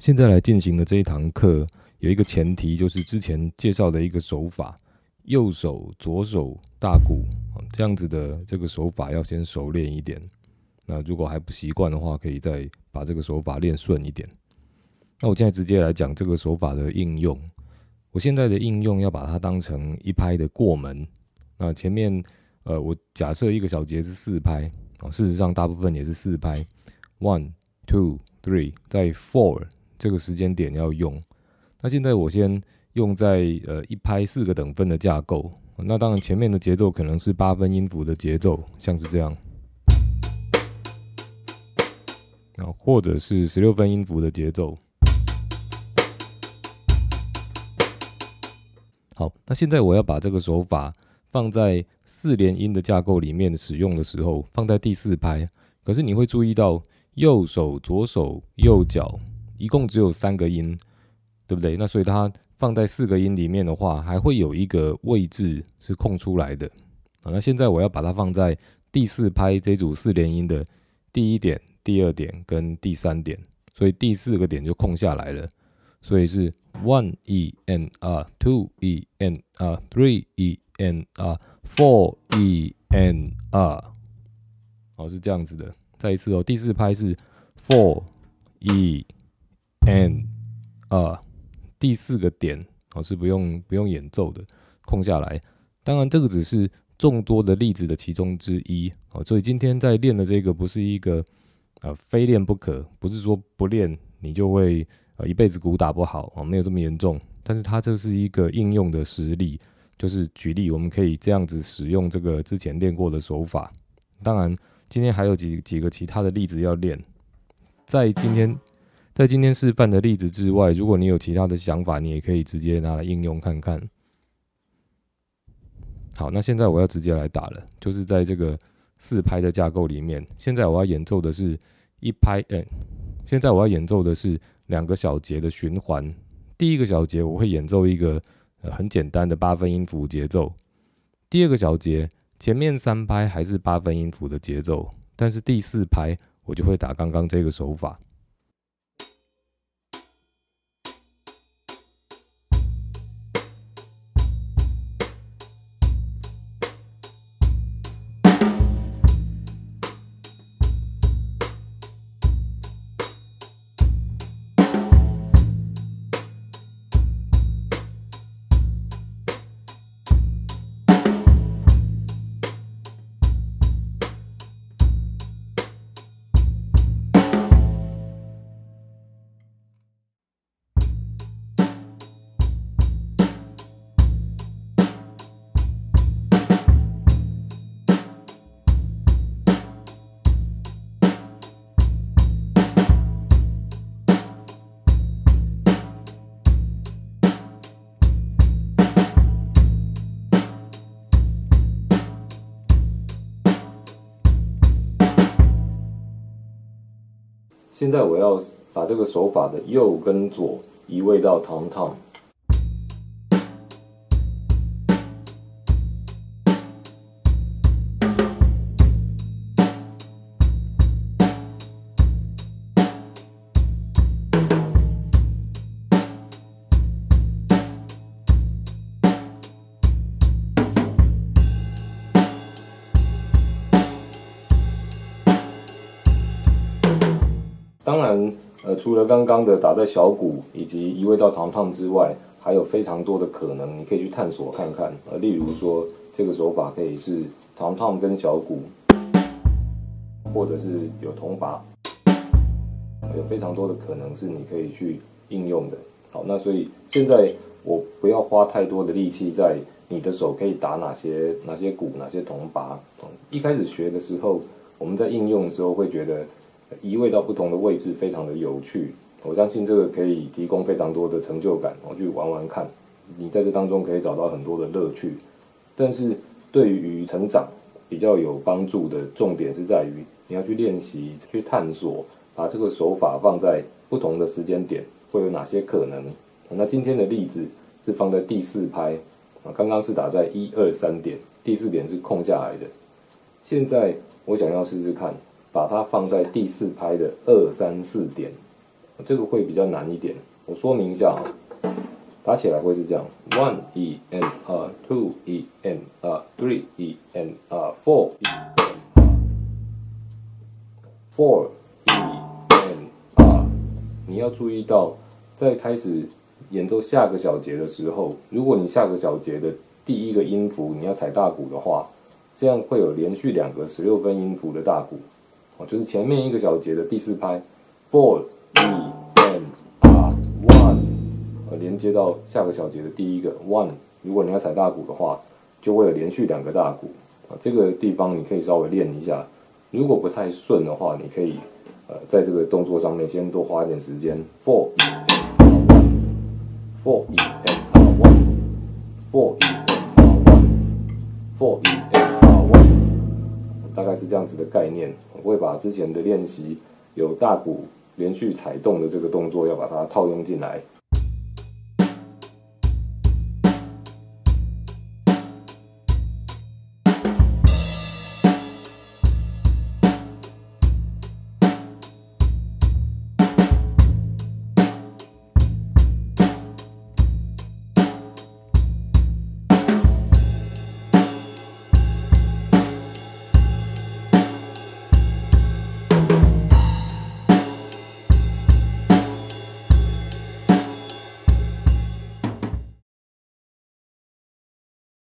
现在来进行的这一堂课有一个前提，就是之前介绍的一个手法，右手、左手大鼓这样子的这个手法要先熟练一点。那如果还不习惯的话，可以再把这个手法练顺一点。那我现在直接来讲这个手法的应用。我现在的应用要把它当成一拍的过门。那前面我假设一个小节是4拍，事实上大部分也是4拍 ，1、2、3，在 4这个时间点要用。那现在我先用在一拍4个等分的架构。那当然前面的节奏可能是8分音符的节奏，像是这样，或者是16分音符的节奏。好，那现在我要把这个手法放在4连音的架构里面使用的时候，放在第4拍。可是你会注意到，右手、左手、右脚一共只有3个音，对不对？那所以它放在4个音里面的话，还会有一个位置是空出来的。那现在我要把它放在第4拍这组4连音的第1点、第2点跟第3点，所以第4个点就空下来了。所以是 1 E N R 2 E N R 3 E N R 4 E N R， 是这样子的。再一次第4拍是 4 E N R， 第4个点是不用演奏的，空下来。当然这个只是众多的例子的其中之一，所以今天在练的这个不是一个非练不可，不是说不练你就会一辈子鼓打不好，没有这么严重。但是它这是一个应用的实例，就是举例我们可以这样子使用这个之前练过的手法。当然今天还有几个其他的例子要练。在今天示范的例子之外，如果你有其他的想法，你也可以直接拿来应用看看。好，那现在我要直接来打了，就是在这个4拍的架构里面，现在我要演奏的是1拍，现在我要演奏的是2个小节的循环。第1个小节我会演奏一个很简单的8分音符节奏。第2个小节前面3拍还是8分音符的节奏，但是第4拍我就会打刚刚这个手法。现在我要把这个手法的右跟左移位到 tom tom。当然，除了刚刚的打在小鼓以及移位到 tom tom 之外，还有非常多的可能，你可以去探索看看。例如说，这个手法可以是 tom tom 跟小鼓，或者是有铜钹，有非常多的可能是你可以去应用的。好，那所以现在我不要花太多的力气在你的手可以打哪些鼓、哪些铜钹。一开始学的时候，我们在应用的时候会觉得移位到不同的位置非常的有趣，我相信这个可以提供非常多的成就感，去玩玩看，你在这当中可以找到很多的乐趣。但是对于成长比较有帮助的重点是在于你要去练习、去探索，把这个手法放在不同的时间点会有哪些可能。那今天的例子是放在第4拍，刚刚是打在1、2、3点，第4点是空下来的。现在我想要试试看，把它放在第4拍的2、3、4点， 这个会比较难一点。我说明一下哈，打起来会是这样 ：1 E N R，2 E N R，3 E N R，4 E N R，4 E N R。你要注意到，在开始演奏下个小节的时候，如果你下个小节的第一个音符你要踩大鼓的话，这样会有连续2个16分音符的大鼓，就是前面一个小节的第4拍 4 E N R 1，连接到下个小节的第一个 1。如果你要踩大鼓的话，就会有连续2个大鼓，这个地方你可以稍微练一下。如果不太顺的话，你可以在这个动作上面先多花一点时间。4 E N R 1，4 E N R 1，4 E N R 1，4 E N R 1，大概是这样子的概念。我会把之前的练习有大鼓连续踩动的这个动作，要把它套用进来。